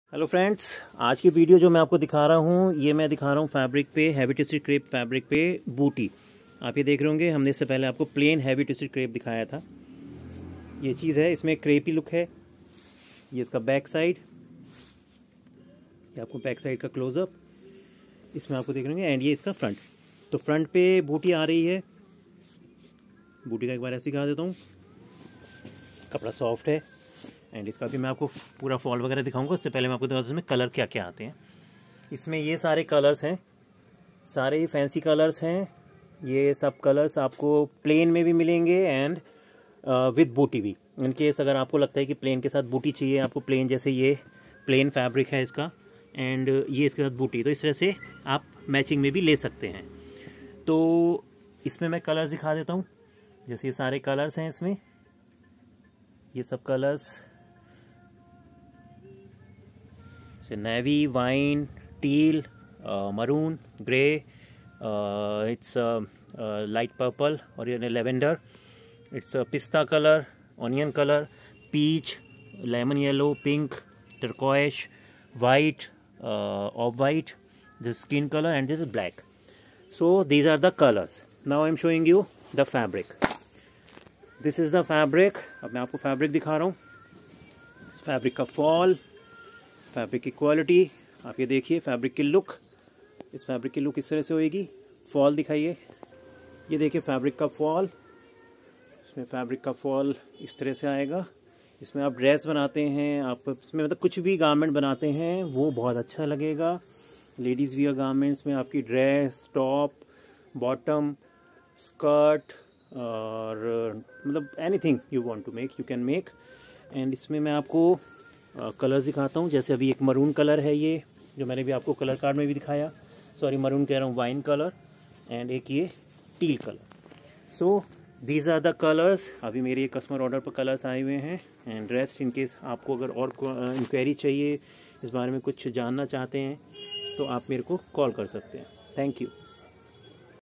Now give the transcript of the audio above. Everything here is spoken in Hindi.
हेलो फ्रेंड्स, आज की वीडियो जो मैं आपको दिखा रहा हूँ ये मैं दिखा रहा हूँ फैब्रिक पे, हैवी टिश्यू क्रेप फैब्रिक पे बूटी। आप ये देख रहे होंगे, हमने इससे पहले आपको प्लेन हैवी टिश्यू क्रेप दिखाया था। ये चीज़ है, इसमें क्रेपी लुक है। ये इसका बैक साइड, ये आपको बैक साइड का क्लोजअप इसमें आपको देख रहे होंगे, एंड ये इसका फ्रंट। तो फ्रंट पे बूटी आ रही है। बूटी का एक बार ऐसे दिखा देता हूँ। कपड़ा सॉफ्ट है एंड इसका भी मैं आपको पूरा फॉल वगैरह दिखाऊंगा। उससे पहले मैं आपको दिखाता हूँ इसमें कलर क्या क्या आते हैं। इसमें ये सारे कलर्स हैं, सारे फैंसी कलर्स हैं। ये सब कलर्स आपको प्लेन में भी मिलेंगे एंड विद बूटी भी। इन केस अगर आपको लगता है कि प्लेन के साथ बूटी चाहिए आपको, प्लेन जैसे ये प्लेन फैब्रिक है इसका एंड ये इसके साथ बूटी, तो इस तरह से आप मैचिंग में भी ले सकते हैं। तो इसमें मैं कलर्स दिखा देता हूँ। जैसे ये सारे कलर्स हैं इसमें, ये सब कलर्स से navy, wine, teal, maroon, grey, it's light purple और ये lavender, it's pista colour, onion colour, peach, lemon yellow, pink, turquoise, white, off white, this skin colour and this is black. So these are the colors. Now I am showing you the fabric. This is the fabric. अब मैं आपको फैब्रिक दिखा रहा हूँ। इस फैब्रिक का फॉल, फैब्रिक की क्वालिटी, आप ये देखिए। फैब्रिक की लुक, इस फैब्रिक की लुक इस तरह से होएगी। फॉल दिखाइए, ये देखिए फैब्रिक का फॉल। इसमें फैब्रिक का फॉल इस तरह से आएगा। इसमें आप ड्रेस बनाते हैं, आप इसमें मतलब कुछ भी गारमेंट बनाते हैं वो बहुत अच्छा लगेगा। लेडीज़ वियर गारमेंट्स में आपकी ड्रेस, टॉप, बॉटम, स्कर्ट और मतलब anything you want to make, you can make. And इसमें मैं आपको कलर्स दिखाता हूँ। जैसे अभी एक मरून कलर है, ये जो मैंने भी आपको कलर कार्ड में भी दिखाया, सॉरी मरून कह रहा हूँ, वाइन कलर, एंड एक ये teal colour. So these are the colours. अभी मेरे ये कस्टमर ऑर्डर पर कलर्स आए हुए हैं एंड रेस्ट इन केस आपको अगर और इंक्वायरी चाहिए, इस बारे में कुछ जानना चाहते हैं तो आप मेरे को कॉल कर सकते हैं। Thank you.